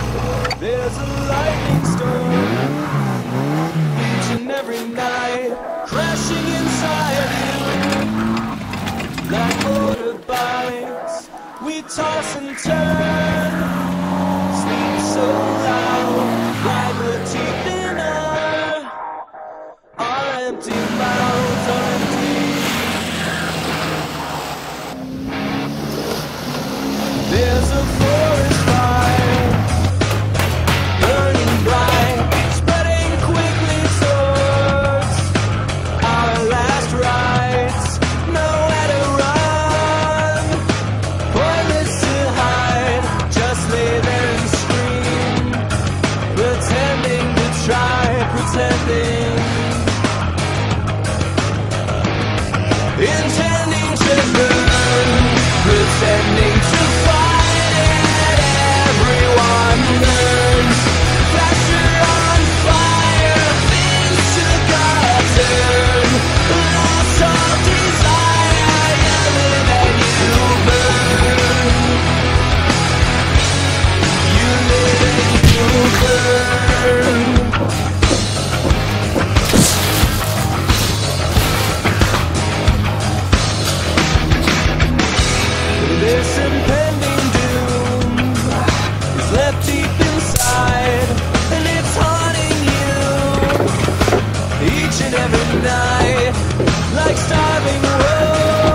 There's a lightning storm each and every night, crashing inside you like motorbikes. We toss and turn, sleep so loud, like the teeth in our empty mouths are empty. There's a forest fire burning bright, spreading quickly towards our last rites. Nowhere to run, pointless to hide, just lay there and scream, pretending to try, pretending, intending to burn, pretending to fight it. Everyone learns, pressure on fire, things took a turn, lost all desire, you live and you burn, you live and you burn. This impending doom is left deep inside, and it's haunting you each and every night, like starving wolves.